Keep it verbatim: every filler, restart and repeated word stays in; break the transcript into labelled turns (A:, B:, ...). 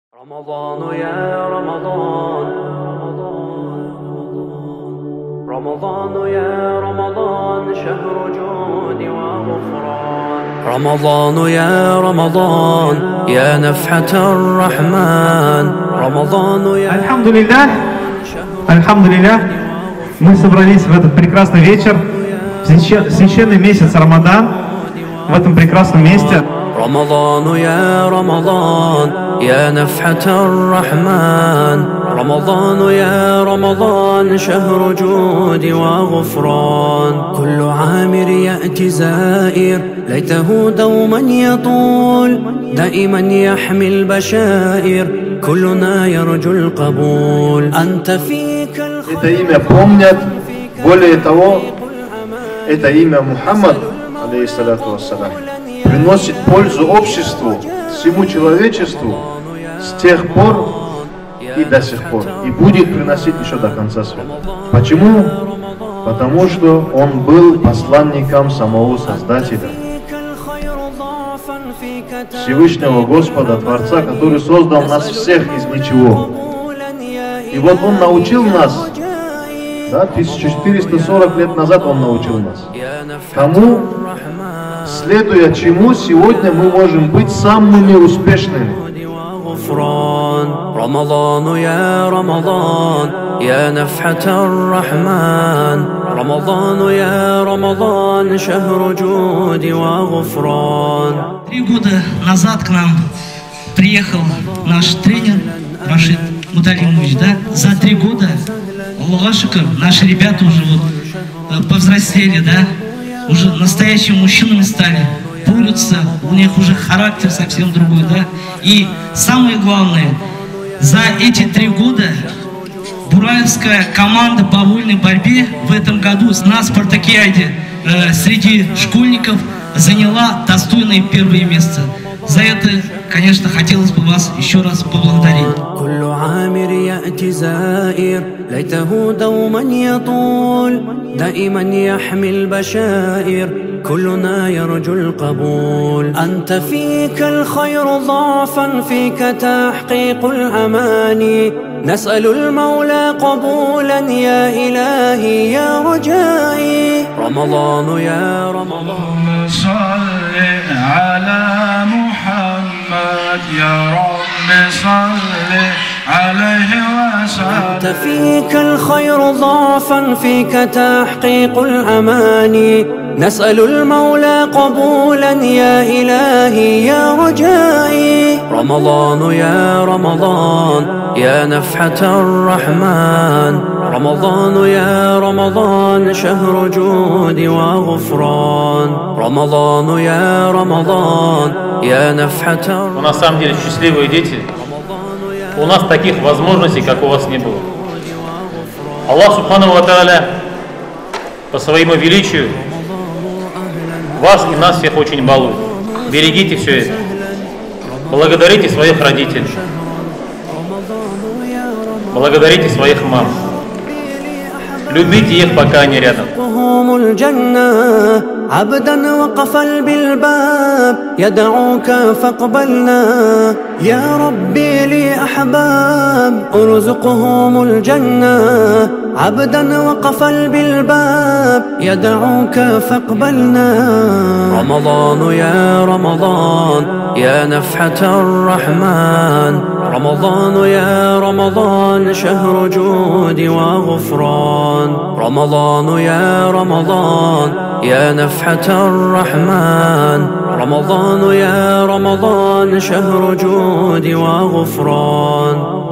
A: رمضان يا رمضان رمضان يا رمضان شهر جود وغفران رمضان يا رمضان يا نفحة الرحمن رمضان يا
B: Альхамдулилля, Альхамдулилля, мы собрались в этот прекрасный вечер, в священный месяц Рамадан, в этом прекрасном месте.
A: رمضان يا رمضان يا نفحة الرحمن رمضان يا رمضان شهر جود وغفران كل عامر يأتي زائر ليته دوما يطول دائما يحمي البشائر كلنا يرجو القبول أنت فيك الخير.
C: Это имя помнят, более того, это имя Мухаммад, алейхиссалату вассалям, приносит пользу обществу, всему человечеству с тех пор и до сих пор, и будет приносить еще до конца света. Почему? Потому что он был посланником самого Создателя, Всевышнего Господа, Творца, который создал нас всех из ничего. И вот он научил нас, да, тысяча четыреста сорок лет назад он научил нас, тому, следуя чему сегодня мы можем быть самыми успешными.
A: رمضان يا رمضان يا نفحة الرحمن رمضان يا رمضان شهر جود وغفران.
D: Три года назад к нам приехал наш тренер Рашид Муталимович, да? За три года, Аллаху шукр, наши ребята уже вот повзрослели, да? Уже настоящими мужчинами стали, борются, у них уже характер совсем другой, да? И самое главное, за эти три года Бураевская команда по вольной борьбе в этом году на спартакиаде э, среди школьников заняла достойное первое место. За это, конечно, хотелось бы вас еще раз поблагодарить.
A: كل عامر يأتي زائر ليته دوما يطول دائما يحمي البشائر كلنا يرجو القبول أنت فيك الخير ضعفا فيك تحقيق الأماني نسأل المولى قبولا يا إلهي يا رجائي رمضان يا رمضان
E: صل على محمد يا رب صل عليه وسلم
A: أنت فيك الخير ضعفا فيك تحقيق الأماني نسأل المولى قبولا يا إلهي يا رجائي رمضان يا رمضان يا نفحة الرحمن رمضان يا رمضان شهر جود وغفران رمضان يا رمضان يا نفحة الرحمن.
F: Мы на самом деле счастливые дети. У нас таких возможностей, как у вас, не было. Аллах Субхану ва Тааля по своему величию вас и нас всех очень балует. Берегите все это. Благодарите своих родителей. Благодарите своих мам. Любите их, пока они рядом.
A: عبدا وقف بالباب يدعوك فاقبلنا يا ربي لي أحباب ارزقهم الجنة عبدا وقف بالباب يدعوك فاقبلنا رمضان يا رمضان يا نفحة الرحمن رمضان يا رمضان شهر جود وغفران رمضان يا رمضان يا نفحة الرحمن رمضان يا رمضان شهر جود وغفران